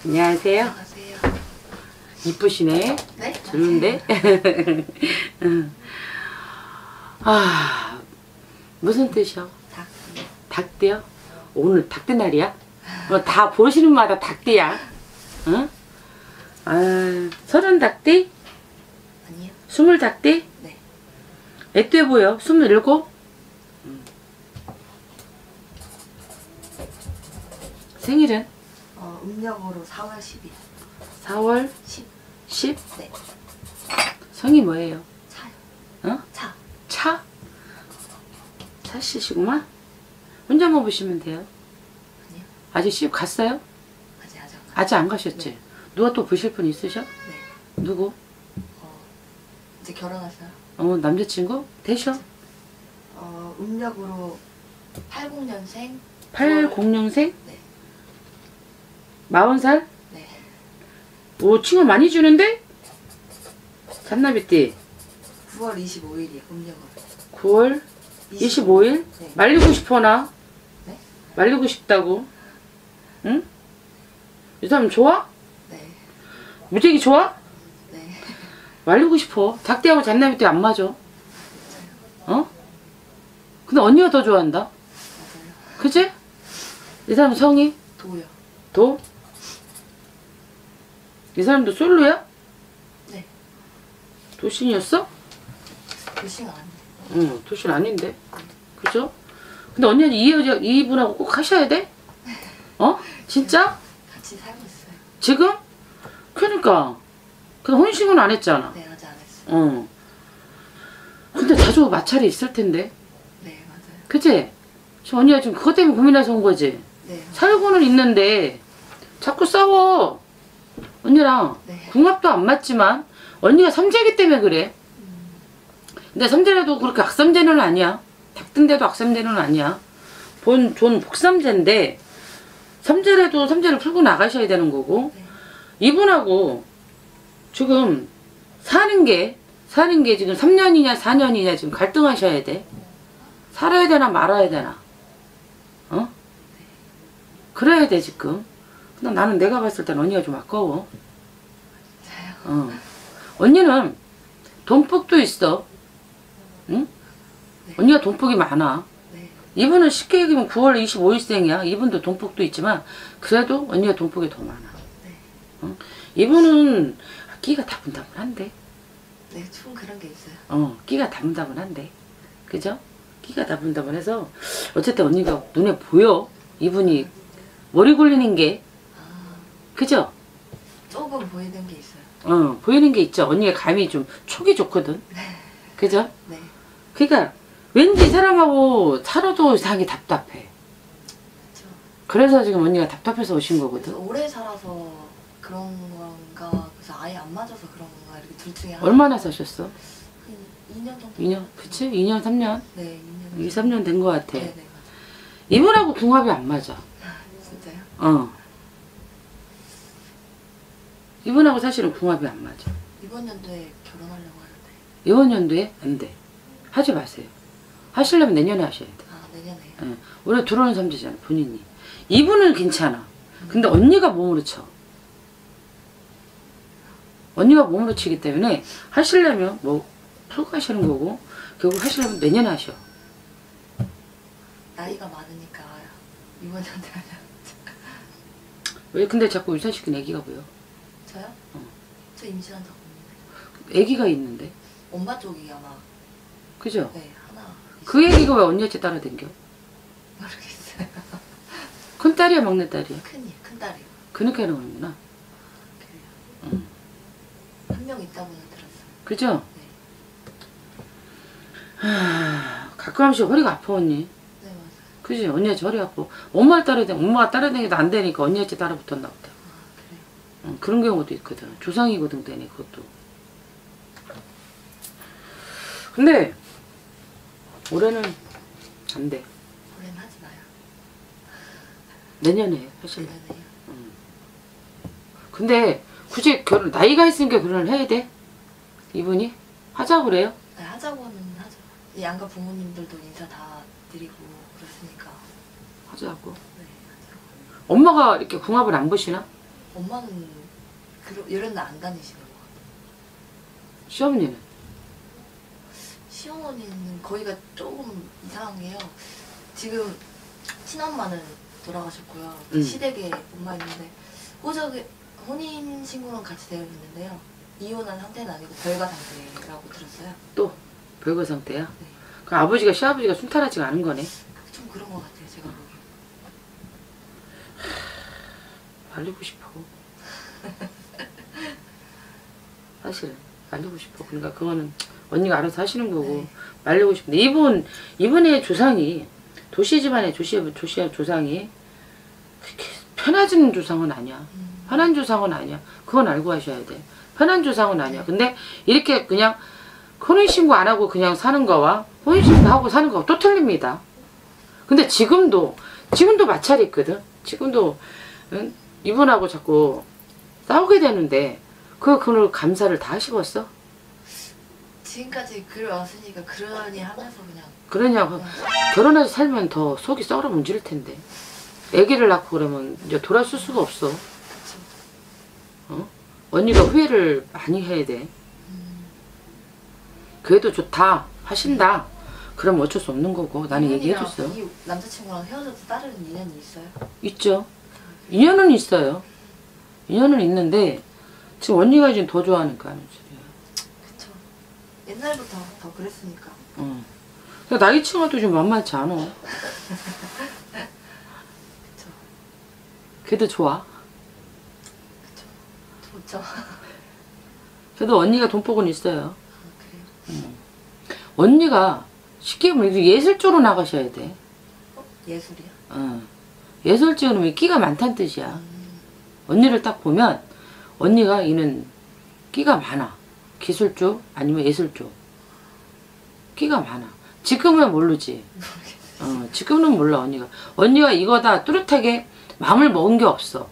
안녕하세요. 안녕하세요. 이쁘시네. 네? 젊은데? 아, 무슨 뜻이요? 닭. 닭띠요? 오늘 닭띠 날이야? 다 보시는 마다 닭띠야. 응? 아, 30 닭띠? 아니요. 20 닭띠? 네. 애돼 보여. 27? 생일은? 음력으로 4월 10일. 4월 10. 10? 네. 성이 뭐예요? 차요. 어? 차. 차? 차씨시구만? 혼자만 보시면 돼요. 아니요. 아직 시집 갔어요? 아직 안 가셨지? 네. 누가 또 보실 분 있으셔? 네. 누구? 이제 결혼했어요. 남자친구? 되셔? 음력으로 80년생. 80년생? 네. 40살? 네. 오, 친구 많이 주는데? 잔나비띠 9월 25일이요. 음력으로. 9월 25일? 네. 말리고 싶어 나? 네? 말리고 싶다고. 응? 이 사람 좋아? 네. 무지개 좋아? 네. 말리고 싶어. 닭띠하고 잔나비띠 안 맞아. 어? 근데 언니가 더 좋아한다. 맞아요. 그치? 이 사람 성이? 도요. 도? 이 사람도 솔로야? 네. 도신이었어? 도시가 아니에요. 응, 도신 아닌데. 그죠? 근데 언니는 이분하고 꼭 하셔야 돼? 어? 진짜? 같이 살고 있어요. 지금? 그러니까. 근데 혼식은 안 했잖아. 네, 아직 안 했어요. 어. 근데 자주 마찰이 있을 텐데. 네, 맞아요. 그치? 지금 언니가 지금 그것 때문에 고민해서 온 거지? 네. 살고는 있는데 자꾸 싸워. 언니랑 네. 궁합도 안 맞지만 언니가 삼재이기 때문에 그래. 근데 삼재라도 그렇게 악삼재는 아니야. 닭뜬데도 악삼재는 아니야. 존 복삼재인데 삼재라도 삼재를 풀고 나가셔야 되는 거고. 네. 이분하고 지금 사는 게 지금 3년이냐 4년이냐 지금 갈등하셔야 돼. 살아야 되나 말아야 되나. 어? 그래야 돼 지금. 근데 나는 내가 봤을 땐 언니가 좀 아까워. 저요? 언니는 돈복도 있어. 응? 네. 언니가 돈복이 많아. 네. 이분은 쉽게 얘기하면 9월 25일생이야. 이분도 돈복도 있지만 그래도 언니가 돈복이 더 많아. 네. 응? 이분은 끼가 다분다분한데. 네, 좀 그런 게 있어요. 끼가 다분다분한데. 그죠? 끼가 다분다분해서 어쨌든 언니가 눈에 보여. 이분이 머리 굴리는 게. 그죠? 조금 보이는 게 있어요. 보이는 게 있죠. 언니가 감이 좀 촉이 좋거든. 그죠? 네. 그러니까 왠지 이 사람하고 살아도 이상하게 답답해. 그렇죠. 그래서 지금 언니가 답답해서 오신 거거든. 그래서 오래 살아서 그런 건가, 그래서 아예 안 맞아서 그런 건가, 이렇게 둘 중에 하나. 얼마나 사셨어? 한 2년 정도. 2년? 그치? 2년, 3년? 네, 2년. 2, 3년 된 거 같아. 네, 네, 맞아요. 이분하고 궁합이 안 맞아. 진짜요? 이분하고 사실은 궁합이 안 맞아. 이번 연도에 결혼하려고 하는데. 이번 연도에? 안 돼. 하지 마세요. 하시려면 내년에 하셔야 돼. 아, 내년에요? 예. 올해 들어오는 삼재잖아, 본인이. 이분은 괜찮아. 근데 언니가 몸으로 쳐. 언니가 몸으로 치기 때문에 하시려면 뭐 풀고 하시는 거고 결국 하시려면 내년에 하셔. 나이가 많으니까 이번 연도에 하려고. 왜 근데 자꾸 유산시킨 애기가 보여? 저요? 저 임신한 적 없는데. 애기가 있는데. 엄마 쪽이 아마. 그죠? 네, 하나. 그 애기가 왜 언니한테 따라댕겨? 모르겠어요. 큰딸이야 막내딸이야? 큰딸이요. 그렇게 하는 거구나. 그래요. 한 명 있다고는 들었어요. 그죠? 네. 가끔 한 번씩 허리가 아파 언니. 네, 맞아요. 그지? 언니한테 허리 아파. 엄마가 따라다니도 안 되니까 언니한테 따라 붙었나 보다. 그래요? 그런 경우도 있거든. 조상이거든 되네 그것도. 근데 올해는 안 돼. 올해는 하지 마요. 내년에 하실래. 내년에요? 근데 굳이 나이가 있으니까 결혼을 해야 돼? 이분이? 하자고 그래요? 네, 하자고는 하죠. 이 양가 부모님들도 인사 다 드리고 그랬으니까. 하자고. 네, 하자고. 엄마가 이렇게 궁합을 안 보시나? 엄마는 이런 날 안 다니시는 것 같아요. 시어머니는? 시어머니는 거기가 조금 이상한 게요. 지금 친엄마는 돌아가셨고요. 시댁에 엄마 있는데 호적에 혼인 신고는 같이 되어 있는데요. 이혼한 상태는 아니고 별거 상태라고 들었어요. 또 별거 상태야? 네. 그럼 아버지가 시아버지가 순탄하지가 않은 거네? 좀 그런 것 같아요. 제가 보기엔. 말리고 싶어. 사실은 말리고 싶어. 그러니까 그거는 언니가 알아서 하시는 거고 네. 말리고 싶은데 이분의 조상이 도시 집안의 조상이 그렇게 편해지는 조상은 아니야. 편한 조상은 아니야. 그건 알고 하셔야 돼. 편한 조상은 아니야. 근데 이렇게 그냥 혼인신고 안 하고 그냥 사는 거와 혼인신고 하고 사는 거가 또 틀립니다. 근데 지금도 마찰이 있거든. 지금도 응? 이분하고 자꾸 싸우게 되는데 그걸 감사를 다 하시겠어? 지금까지 그래왔으니까 그러니 하면서 그냥 그러냐고. 결혼해서 살면 더 속이 썩어 문질 텐데. 아기를 낳고 그러면 이제 돌아설 수가 없어. 그쵸. 어? 언니가 후회를 많이 해야 돼. 그래도 좋다 하신다. 그럼 어쩔 수 없는 거고 나는 얘기해줬어. 이 남자친구랑 헤어져도 다른 인연이 있어요? 있죠. 인연은 있어요. 인연은 있는데 지금 언니가 지금 더 좋아하니까 하는 소리야. 그쵸. 옛날부터 더 그랬으니까. 응. 나이 층어도 좀 만만치 않아. 그쵸. 그래도 좋아. 그쵸. 좋죠. 그래도 언니가 돈복은 있어요. 아, 그래요? 언니가 쉽게 말해서 예술 쪽으로 나가셔야 돼. 예술이요? 예술 쪽으로 끼가 많다는 뜻이야. 언니를 딱 보면 언니가 이는 끼가 많아. 기술 쪽 아니면 예술 쪽. 끼가 많아. 지금은 모르지. 지금은 몰라 언니가. 언니가 이거다 뚜렷하게 마음을 먹은 게 없어.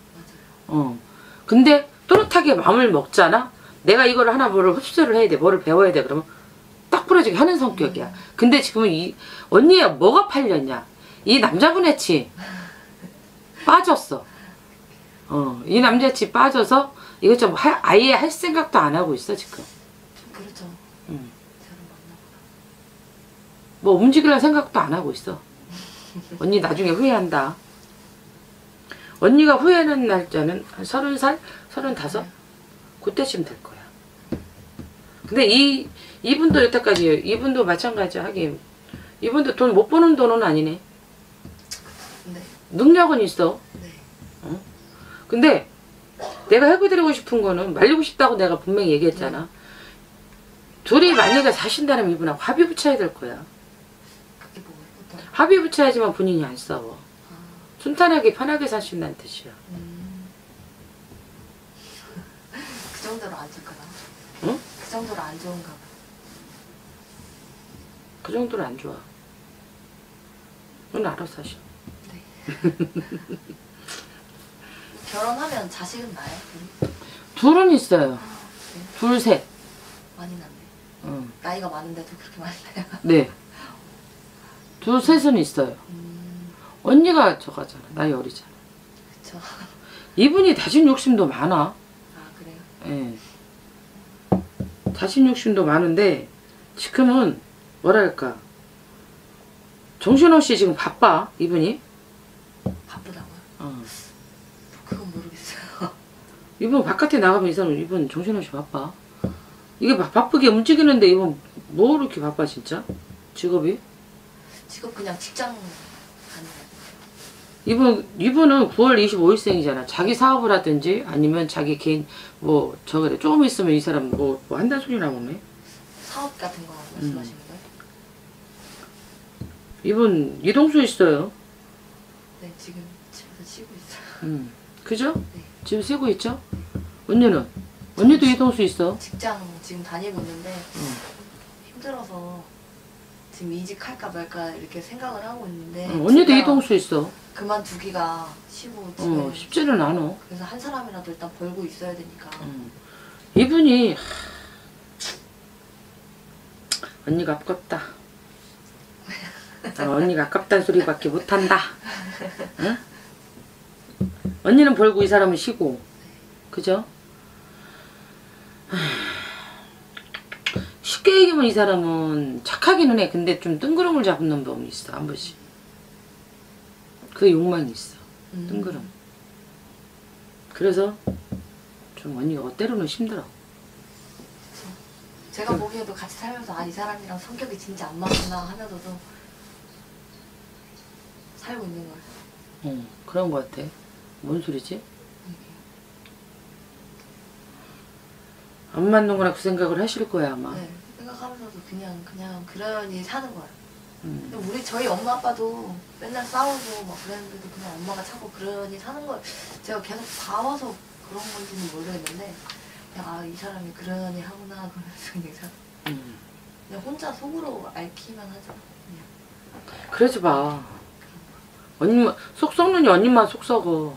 근데 뚜렷하게 마음을 먹잖아. 내가 이거를 하나 뭐를 흡수를 해야 돼. 뭐를 배워야 돼. 그러면 딱 부러지게 하는 성격이야. 근데 지금은 이 언니야 뭐가 팔렸냐. 이 남자분의 치 빠졌어. 이 남자치 빠져서 이것 좀 아예 할 생각도 안 하고 있어 지금. 좀 그렇죠. 응. 저를 만나보다. 뭐 움직이려는 생각도 안 하고 있어. 언니 나중에 후회한다. 언니가 후회하는 날짜는 한 30살? 35? 그때쯤 될 거야. 근데 이분도 여태까지 이분도 마찬가지야. 하긴 이분도 돈 못 버는 돈은 아니네. 네. 능력은 있어. 네. 근데 내가 해고드리고 싶은 거는 말리고 싶다고 내가 분명히 얘기했잖아. 둘이 만약에 사신다면 이분하고 합의 붙여야 될 거야. 그게 뭐예요? 어떤? 합의 붙여야지만 본인이 안 싸워. 아, 순탄하게 편하게 사신다는 뜻이야. 그 정도로 안 좋구나. 응? 그 정도로 안 좋은가 봐. 그 정도는 안 좋아. 넌 알아서 하셔. 네. 결혼하면 자식은 나요? 둘은 있어요. 아, 네. 둘, 셋. 많이 났네. 응. 나이가 많은데도 그렇게 많이 나요? 네. 둘, 셋은 있어요. 언니가 저거잖아. 나이 어리잖아. 그쵸. 이분이 자신 욕심도 많아. 아, 그래요? 예. 자신 욕심도 많은데 지금은 뭐랄까 정신없이 지금 바빠 이분이. 바쁘다고요? 어. 그건 모르겠어요. 이분 바깥에 나가면 이 사람 이분 정신없이 바빠. 이게 바쁘게 움직이는데 이분 뭐 이렇게 바빠 진짜? 직업이? 직업 그냥 직장 아니에요. 이분은 9월 25일생이잖아. 자기 사업을 하든지 아니면 자기 개인 뭐 저거래. 조금 있으면 이 사람 뭐 한다는 소리 나오네. 사업 같은 거 말씀하시는 거예요? 이분 이동수 있어요. 네, 지금 집에서 쉬고 있어요. 그죠? 네. 지금 쓰고 있죠? 언니는? 언니도 이동수 있어. 직장 지금 다니고 있는데 힘들어서 지금 이직할까 말까 이렇게 생각을 하고 있는데 언니도 진짜 이동수 있어. 그만두기가 쉬고 집에 쉽지는 않아. 그래서 한 사람이라도 일단 벌고 있어야 되니까 이분이 언니가 아깝다. 언니가 아깝다는 소리밖에 못한다. 응? 언니는 벌고 이 사람은 쉬고. 그죠? 쉽게 얘기하면 이 사람은 착하기는 해. 근데 좀 뜬구름을 잡는 법이 있어. 한 번씩. 그 욕망이 있어. 뜬구름. 그래서 좀 언니가 때로는 힘들어. 제가 보기에도 같이 살면서 아, 이 사람이랑 성격이 진짜 안 맞구나 하면서도 살고 있는 거예요. 그런 거 같아. 뭔 소리지? 안 맞는 거나 그 생각을 하실 거야 아마. 네, 생각하면서도 그냥 그러니 사는 거예요. 근데 저희 엄마 아빠도 맨날 싸우고 막 그랬는데도 그냥 엄마가 자꾸 그러니 사는 거예요. 제가 계속 봐와서 그런 건지는 모르겠는데 그냥 아, 이 사람이 그러니 하구나 그러면서 그냥 혼자 속으로 앓기만 하죠. 그냥. 그러지 마. 언니만 속 썩느니 언니만 속 썩어.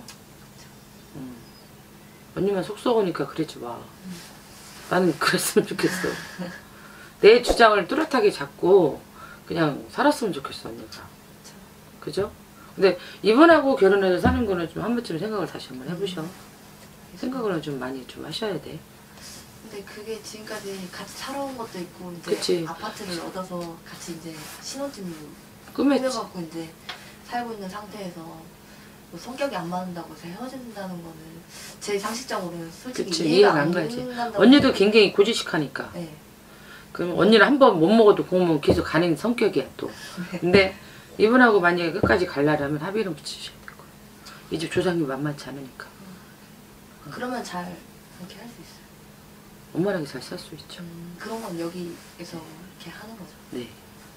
언니만 속 썩으니까 그러지 마. 나는 그랬으면 좋겠어. 내 주장을 뚜렷하게 잡고 그냥 살았으면 좋겠어 언니가. 그죠? 근데 이분하고 결혼해서 사는 거는 좀 한 번쯤 생각을 다시 한번 해보셔. 생각을 좀 많이 좀 하셔야 돼. 근데 그게 지금까지 같이 살아온 것도 있고 이제 그치. 아파트를 얻어서 같이 이제 신혼집을 꿈했지. 꾸며갖고 이제 살고 있는 상태에서 뭐 성격이 안 맞는다고 해서 헤어진다는 거는 제 상식적으로는 솔직히 그치, 이해가 이해가 안 안 가지. 된다고 언니도 생각해요. 굉장히 고지식하니까. 네. 그럼 언니는 한 번 못 먹어도 고우면 계속 가는 성격이야 또. 근데 이분하고 만약에 끝까지 갈라면 합의를 붙이셔야 될 거야. 이 집 조상이 만만치 않으니까. 그러면 잘 그렇게 할 수 있어요. 원만하게 잘 살 수 있죠. 그런 건 여기에서 이렇게 하는 거죠. 네.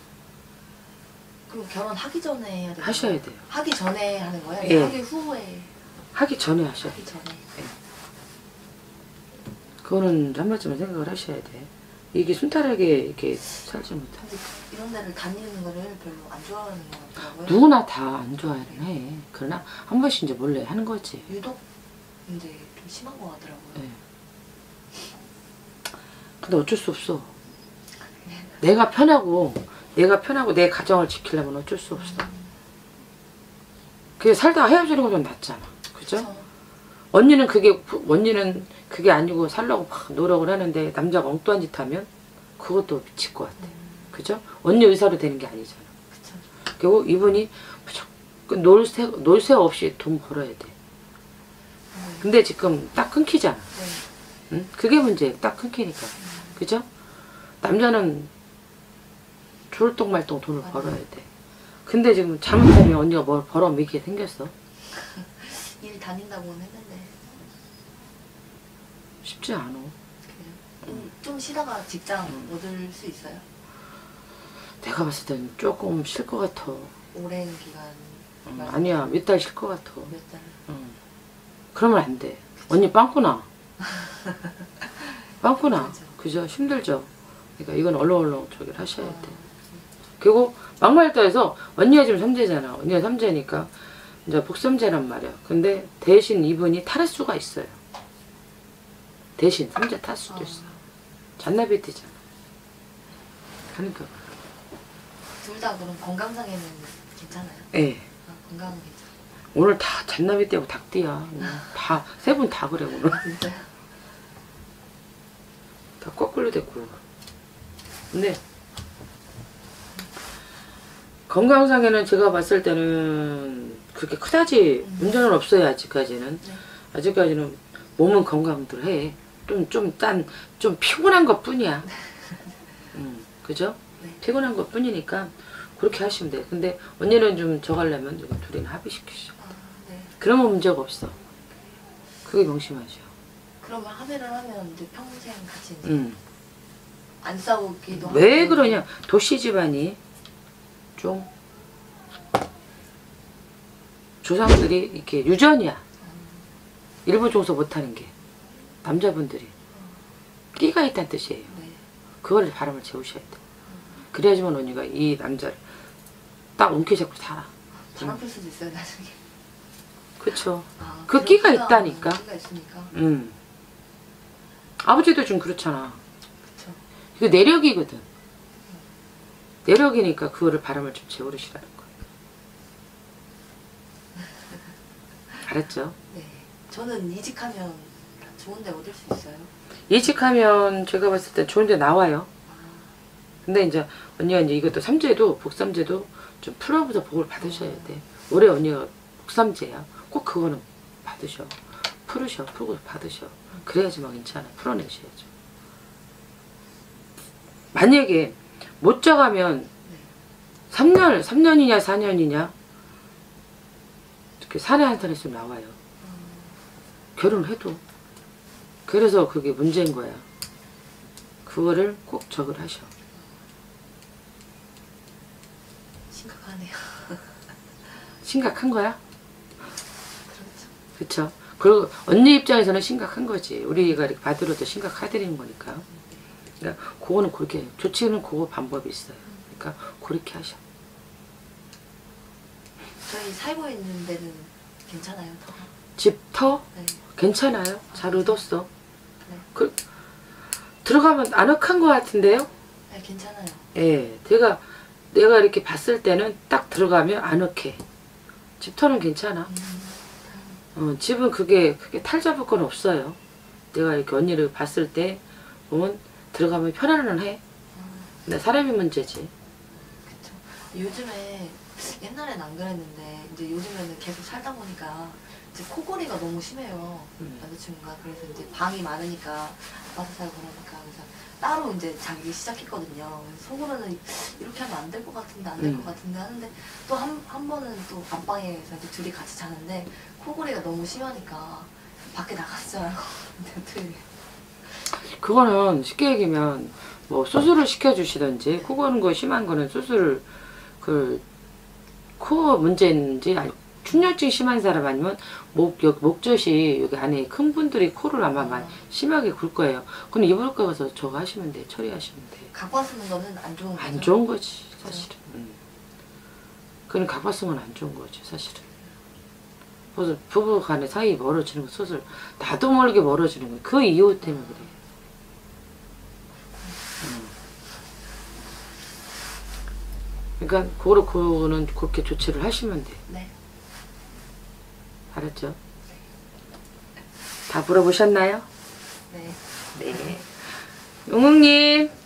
그럼 결혼하기 전에 해야 돼요? 하셔야 돼요. 하기 전에 하는 거예요? 예. 하기 후에? 하기 전에 하셔야 하기 돼요. 전에. 그거는 한 번쯤은 생각을 하셔야 돼. 이게 순탄하게 이렇게 살지 못해. 근데 이런 데를 다니는 거를 별로 안 좋아하는 것 같더라고요. 누구나 다 안 좋아하긴 해. 그러나 한 번씩 이제 몰래 하는 거지. 유독 이제 좀 심한 것 같더라고요. 네. 근데 어쩔 수 없어. 내가 편하고 내 가정을 지키려면 어쩔 수 없어. 그게 살다가 헤어지는 것보다 낫잖아. 그죠? 그쵸? 언니는 그게 아니고 살려고 막 노력을 하는데 남자가 엉뚱한 짓 하면 그것도 미칠 것 같아. 그죠? 언니 의사로 되는 게 아니잖아. 그쵸. 그리고 이분이 무조건 놀새 없이 돈 벌어야 돼. 근데 지금 딱 끊기잖아. 네. 응? 그게 문제예요. 딱 끊기니까. 그죠? 남자는 졸똥말똥 돈을 맞아요. 벌어야 돼. 근데 지금 잘못하면 언니가 뭘 벌어먹이게 생겼어. 일 다닌다고는 했는데 쉽지 않아. 좀 쉬다가 직장 얻을 수 있어요? 내가 봤을 땐 조금 쉴 것 같아. 오랜 기간 아니야, 몇 달 쉴 것 같아. 몇 달? 그러면 안 돼. 언니 빵꾸나. 빵꾸나. 그죠. 그죠? 힘들죠? 그러니까 이건 얼렁얼렁 저기를 하셔야 돼. 그리고 막말도 해서 언니가 지금 삼재잖아. 언니가 삼재니까 이제 복삼재란 말이야. 근데 대신 이분이 탈 수가 있어요. 대신 삼재 탈 수도 있어. 잔나비 뛰잖아. 그러니까. 둘 다 그럼 건강상에는 괜찮아요? 예. 아, 건강은 괜찮아요. 오늘 다 잔나비 떼고 닭띠야. 다, 세 분 다 그래, 오늘. 진짜요? 다 거꾸로 됐고. 근데, 건강상에는 제가 봤을 때는 그렇게 크다지 문제는 없어요, 아직까지는. 네. 아직까지는 몸은 건강들 해. 좀 피곤한 것 뿐이야. 그죠? 네. 피곤한 것 뿐이니까 그렇게 하시면 돼. 근데 언니는 좀 저가려면 이거 둘이는 합의시키시죠. 아, 네. 그러면 문제가 없어. 그게 명심하죠. 그러면 합의를 하면 이제 평생 같이 이제 안 싸우기도 왜 하고. 그러냐? 도시 집안이 좀 조상들이 이렇게 유전이야. 일부 종소 못하는 게 남자분들이 끼가 있다는 뜻이에요. 네. 그거를 바람을 채우셔야 돼. 그래야지만 언니가 이 남자를 딱 움켜잡고 살아. 바람 필 수도 있어요 나중에. 그쵸. 아, 그 끼가 그렇구나. 있다니까. 끼가 있으니까. 아버지도 좀 그렇잖아. 그쵸. 이거 내력이거든. 내력이니까 그거를 바람을 좀 채우시라는 거야. 알았죠? 네. 저는 이직하면 좋은 데 얻을 수 있어요? 이직하면 제가 봤을 때 좋은 데 나와요. 근데 이제 언니가 이제 이것도 삼재도 복삼재도 좀 풀어보자 복을 받으셔야 돼. 올해 언니가 복삼재야. 꼭 그거는 받으셔. 풀고 받으셔. 그래야지만 괜찮아. 풀어내셔야죠. 만약에 못 자가면 3년이냐 4년이냐 이렇게 사내 한 산에서 나와요. 결혼해도. 그래서 그게 문제인 거야. 그거를 꼭 적을 하셔. 심각하네요. 심각한 거야? 그렇죠. 그쵸? 그리고 언니 입장에서는 심각한 거지. 우리가 이렇게 받으러도 심각하드리는 거니까. 그러니까 그거는 그렇게 조치는 그거 방법이 있어요. 그러니까 그렇게 하셔. 저희 살고 있는 데는 괜찮아요, 더? 집 터? 네. 괜찮아요. 잘 얻었어. 네. 들어가면 아늑한 것 같은데요? 네, 괜찮아요. 예. 내가 이렇게 봤을 때는 딱 들어가면 아늑해. 집터는 괜찮아. 집은 그게 탈 잡을 건 없어요. 내가 이렇게 언니를 봤을 때 보면 들어가면 편안은 해. 근데 사람이 문제지. 그쵸. 요즘에 옛날엔 안 그랬는데 이제 요즘에는 계속 살다 보니까 이제 코골이가 너무 심해요. 남자친구가. 그래서 이제 방이 많으니까 아파트 살고 그러니까 그래서 따로 이제 자기 시작했거든요. 그래서 속으로는 이렇게 하면 안 될 것 같은데 안 될 것 같은데 하는데 또 한 번은 또 안방에서 이제 둘이 같이 자는데 코골이가 너무 심하니까 밖에 나갔어요. 근데 그거는 쉽게 얘기하면 뭐 수술을 시켜주시든지 코 고는 거 심한 거는 수술 코 문제인지 아니 충혈증 심한 사람 아니면 목젖이 여기 안에 큰 분들이 코를 아마 많이 심하게 굴 거예요. 그럼 이불가 가서 저거 하시면 돼. 처리하시면 돼. 각방 쓰는 거는 안 좋은 거죠? 안 좋은 거지 사실은. 그건 각방 쓰면 안 좋은 거지 사실은. 그래서 부부 간의 사이 멀어지는 거 수술 나도 모르게 멀어지는 거야. 그 이유 때문에 그래. 그러니까 그거는 그렇게 조치를 하시면 돼. 네. 알았죠? 다 물어보셨나요? 네. 네. 용웅님